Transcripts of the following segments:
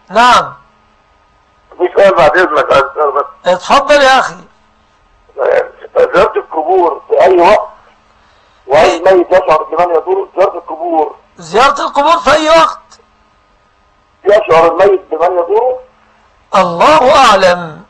نعم. في سؤال بعد اذنك عايز اسال بس. اتفضل يا اخي. زيارة القبور في اي وقت؟ وهل الميت يشعر بمن يدور زيارة القبور؟ زيارة القبور في اي وقت يشعر الميت بمن يدوره؟ الله اعلم،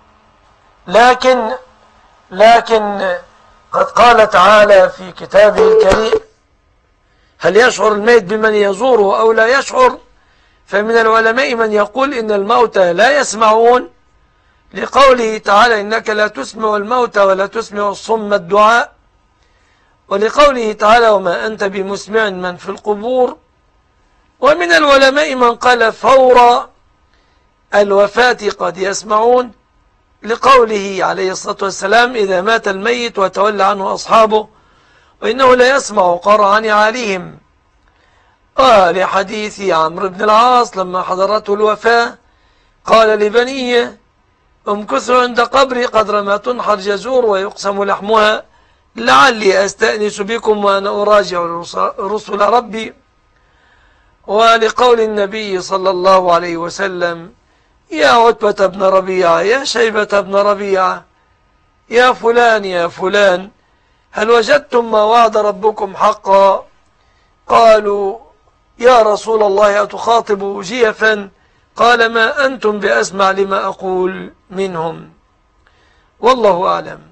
لكن قد قال تعالى في كتابه الكريم: هل يشعر الميت بمن يزوره أو لا يشعر؟ فمن العلماء من يقول إن الموتى لا يسمعون، لقوله تعالى: إنك لا تسمع الموتى ولا تسمع الصم الدعاء، ولقوله تعالى: وما أنت بمسمع من في القبور. ومن العلماء من قال فور الوفاة قد يسمعون، لقوله عليه الصلاة والسلام: إذا مات الميت وتولى عنه أصحابه وإنه لا يسمع قرع نعالهم. ولحديث عمرو بن العاص لما حضرته الوفاة قال لبنيه: امكثوا عند قبري قدر ما تنحر جزور ويقسم لحمها، لعلي أستأنس بكم وأنا أراجع رسل ربي. ولقول النبي صلى الله عليه وسلم: يا عتبة بن ربيعة، يا شيبة بن ربيعة، يا فلان يا فلان، هل وجدتم ما وعد ربكم حقا؟ قالوا: يا رسول الله أتخاطب جيفا؟ قال: ما أنتم بأسمع لما أقول منهم. والله أعلم.